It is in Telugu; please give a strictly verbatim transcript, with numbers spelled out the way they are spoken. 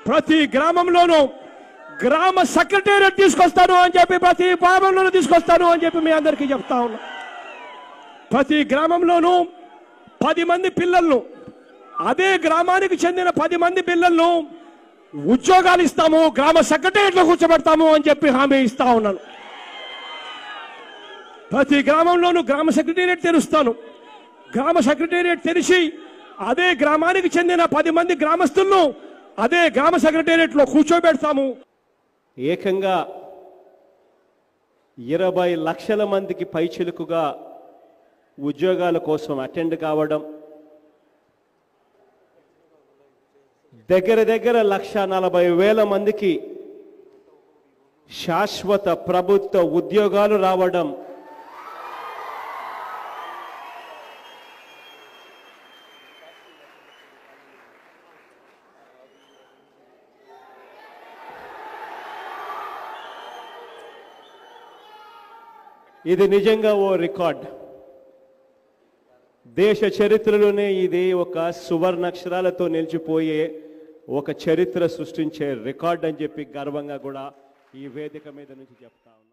ప్రతి గ్రామంలోనూ గ్రామ సెక్రటేరియట్ తీసుకొస్తాను అని చెప్పి ప్రతి గ్రామంలోనూ తీసుకొస్తాను అని చెప్పి మీ అందరికీ చెప్తా ఉన్నా. ప్రతి గ్రామంలోనూ పది మంది పిల్లలను, అదే గ్రామానికి చెందిన పది మంది పిల్లలను ఉద్యోగాలు ఇస్తాము, గ్రామ సెక్రటేరియట్లో కూర్చోబెడతాము అని చెప్పి హామీ ఇస్తా ఉన్నాను. ప్రతి గ్రామంలోనూ గ్రామ సెక్రటేరియట్ తెరుస్తాను. గ్రామ సెక్రటేరియట్ తెరిచి అదే గ్రామానికి చెందిన పది మంది గ్రామస్తులను అదే గ్రామ సెక్రటేరియట్లో కూర్చోబెడతాము. ఏకంగా ఇరవై లక్షల మందికి పైచిలుకుగా ఉద్యోగాల కోసం అటెండ్ కావడం, దగ్గర దగ్గర లక్ష నలభై వేల మందికి శాశ్వత ప్రభుత్వ ఉద్యోగాలు రావడం, ఇది నిజంగా ఓ రికార్డ్. దేశ చరిత్రలోనే ఇది ఒక సువర్ణాక్షరాలతో నిలిచిపోయే ఒక చరిత్ర సృష్టించే రికార్డ్ అని చెప్పి గర్వంగా కూడా ఈ వేదిక మీద నుంచి చెప్తా ఉన్నాను.